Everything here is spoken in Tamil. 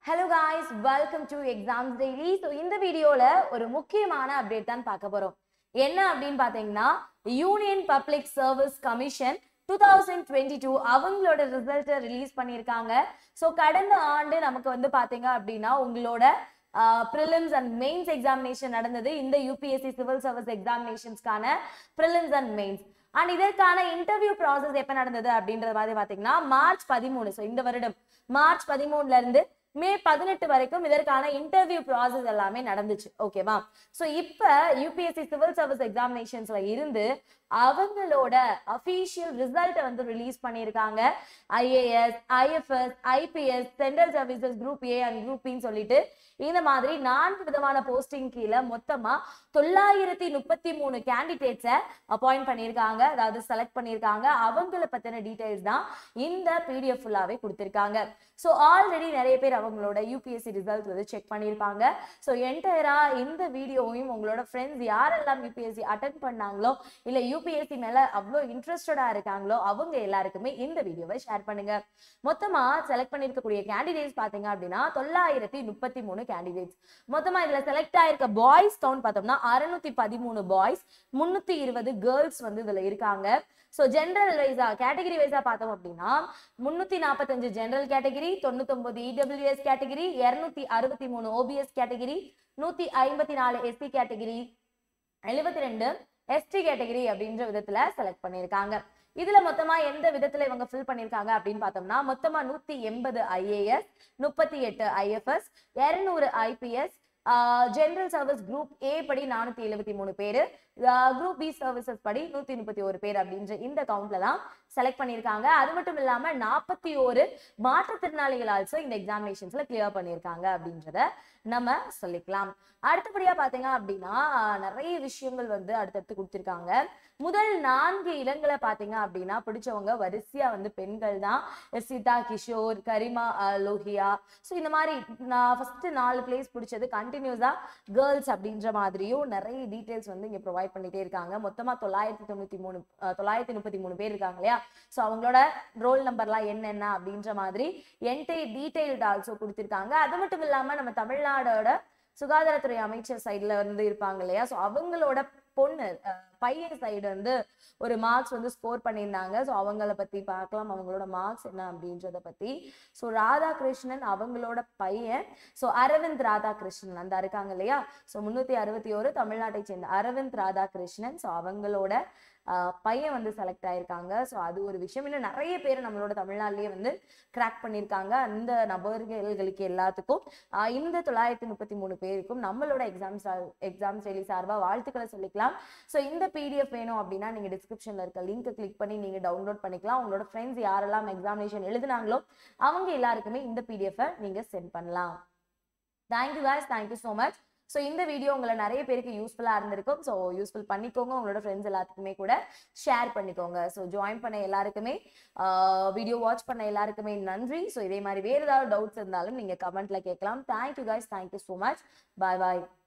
Hello guys, welcome to Exams Daily. So இந்த வீடியோல ஒரு முக்கியமான அப்டேட் தான் பார்க்க போறோம். என்ன அப்படின்னு பாத்தீங்கன்னா யூனியன் பப்ளிக் சர்வீஸ் கமிஷன் 2022 அவங்களோட ரிசல்ட்டை ரிலீஸ் பண்ணியிருக்காங்க. ஸோ கடந்த ஆண்டு நமக்கு வந்து பாத்தீங்க அப்படின்னா உங்களோட ப்ரிலிம்ஸ் அண்ட் மெயின்ஸ் எக்ஸாமினேஷன் நடந்தது. இந்த யூபிஎஸ்சி சிவில் சர்வீஸ் எக்ஸாமினேஷன்ஸ்க்கான ப்ரிலிம்ஸ் அண்ட் மெயின்ஸ் அண்ட் இதற்கான இன்டர்வியூ ப்ராசஸ் எப்ப நடந்தது அப்படின்றது மாதிரி பாத்தீங்கன்னா மார்ச் 13. ஸோ இந்த வருடம் மார்ச் 13ல இருந்து மே 18 வரைக்கும் இதற்கான இன்டர்வியூ ப்ராசஸ் எல்லாமே நடந்துச்சு. ஓகேவா? ஸோ இப்போ யூபிஎஸ்சி சிவில் சர்வீஸ் எக்ஸாமினேஷன்ஸ்ல இருந்து அவங்களோட அஃபீஷியல் ரிசல்ட்டை வந்து ரிலீஸ் பண்ணியிருக்காங்க. IAS, IFS, IPS, central services group A and group பின்னு சொல்லிட்டு இந்த மாதிரி 4 விதமான போஸ்டிங் கீழே மொத்தமா 933 கேண்டிடேட்ஸை அப்பாயிண்ட் பண்ணியிருக்காங்க, அதாவது செலக்ட் பண்ணியிருக்காங்க. அவங்கள பத்தின டீடைல்ஸ் தான் இந்த பிடிஎஃப் ஃபுல்லாவே கொடுத்திருக்காங்க. ஸோ ஆல்ரெடி நிறைய பேர் அவங்களோட யூபிஎஸ்சி ரிசல்ட் வந்து செக் பண்ணியிருப்பாங்க. ஸோ என்டையரா இந்த வீடியோவையும் உங்களோட ஃப்ரெண்ட்ஸ் யாரெல்லாம் யூபிஎஸ்சி அட்டென்ட் பண்ணாங்களோ இல்ல யூபிஎஸ்சி மேல அவ்வளோ இன்ட்ரெஸ்டடா இருக்காங்களோ அவங்க எல்லாருக்குமே இந்த வீடியோவை ஷேர் பண்ணுங்க. மொத்தமா செலக்ட் பண்ணிருக்கக்கூடிய கேண்டிடேட்ஸ் பாத்தீங்க அப்படின்னா 933 கேண்டிடேட்ஸ். மொத்தமா இதுல செலக்ட் ஆயிருக்க பாய்ஸ் கவுண்ட் பார்த்தோம்னா 613 பாய்ஸ், 320 கேர்ள்ஸ் வந்து இதுல இருக்காங்க. ஸோ ஜென்ரல் வைஸா கேட்டகரி வைஸா பார்த்தோம் அப்படின்னா 345 general category, 99 EWS category, 263 OBC category, 154 SC category, 72 ST category அப்படின்ற விதத்துல செலக்ட் பண்ணியிருக்காங்க. இதுல மொத்தமா எந்த விதத்துல இவங்க ஃபில் பண்ணிருக்காங்க அப்படின்னு பார்த்தோம்னா மொத்தமா 180 IAS, 38 IFS, 200 IPS, general service group A படி 473 பேரு, குரூப் பி சர்வீசஸ் படி 131 பேர் அப்படின்ற இந்த கவுண்ட்ல தான் செலக்ட் பண்ணியிருக்காங்க. அது மட்டும் இல்லாம 41 மாற்றுத்திறனாளிகள் ஆல்சோ இந்த எக்ஸாமினேஷன்ஸ்ல கிளியர் பண்ணியிருக்காங்க அப்படின்றத நம்ம சொல்லிக்கலாம். அடுத்தபடியா பாத்தீங்க அப்படின்னா நிறைய விஷயங்கள் வந்து அடுத்தடுத்து கொடுத்திருக்காங்க. முதல் 4 இடங்களை பாத்தீங்க அப்படின்னா பிடிச்சவங்க வரிசையா வந்து பெண்கள் தான். சிதா கிஷோர், கரிமா லோஹியா. ஸோ இந்த மாதிரி நான் ஃபர்ஸ்ட் 4 பிளேஸ் பிடிச்சது கண்டினியூஸா கேர்ள்ஸ் அப்படின்ற மாதிரியும் நிறைய டீடைல்ஸ் வந்து இங்க ப்ரொவைட் பண்ணிட்டே இருக்காங்க. மொத்தமா 933 பேர் இருக்காங்க இல்லையா? ஸோ அவங்களோட ரோல் நம்பர்லாம் என்னென்ன அப்படின்ற மாதிரி என்டையர் டீடைல்டு ஆல்சோ கொடுத்திருக்காங்க. அது மட்டும் இல்லாம நம்ம தமிழ்நாடோட சுகாதாரத்துறை அமைச்சர் சைட்ல வந்து இருப்பாங்க இல்லையா? ஸோ அவங்களோட பொண்ணு பையன் சைடு வந்து ஒரு மார்க்ஸ் வந்து ஸ்கோர் பண்ணியிருந்தாங்க. ஸோ அவங்கள பத்தி பார்க்கலாம், அவங்களோட மார்க்ஸ் என்ன அப்படின்றத பத்தி. ஸோ ராதாகிருஷ்ணன் அவங்களோட பையன், ஸோ அரவிந்த் ராதாகிருஷ்ணன் அந்த இருக்காங்க இல்லையா? ஸோ 361 தமிழ்நாட்டை சேர்ந்த அரவிந்த் ராதாகிருஷ்ணன். ஸோ அவங்களோட பையன் வந்து செலக்ட் ஆயிருக்காங்க. ஸோ அது ஒரு விஷயம். இன்னும் நிறைய பேர் நம்மளோட தமிழ்நாட்டிலேயே வந்து கிராக் பண்ணியிருக்காங்க. அந்த நபர்களுக்கு எல்லாத்துக்கும் இந்த 933 பேருக்கும் நம்மளோட எக்ஸாம்ஸ் டெய்லி சார்பா வாழ்த்துக்களை சொல்லிக்கலாம். ஸோ இந்த பிடிஎஃப் வேணும் அப்படின்னா நீங்க டிஸ்கிரிப்ஷன்ல இருக்க லிங்க் கிளிக் பண்ணி நீங்க டவுன்லோட் பண்ணிக்கலாம். உங்களோட ஃப்ரெண்ட்ஸ் யாரெல்லாம் எக்ஸாமினேஷன் எழுதினாங்களோ அவங்க எல்லாருக்குமே இந்த பிடிஎஃப் நீங்க சென்ட் பண்ணலாம். Thank you guys, thank you so much. So இந்த வீடியோ உங்களை நிறைய பேருக்கு யூஸ்ஃபுல்லாக இருந்திருக்கும். ஸோ யூஸ்ஃபுல் பண்ணிக்கோங்க, உங்களோட ஃப்ரெண்ட்ஸ் எல்லாத்துக்குமே கூட ஷேர் பண்ணிக்கோங்க. ஸோ ஜாயின் பண்ண எல்லாருக்குமே, வீடியோ வாட்ச் பண்ண எல்லாருக்குமே நன்றி. ஸோ இதே மாதிரி வேறு ஏதாவது டவுட்ஸ் இருந்தாலும் நீங்கள் கமெண்ட்ல கேட்கலாம். Thank you guys, thank you so much. Bye பாய்.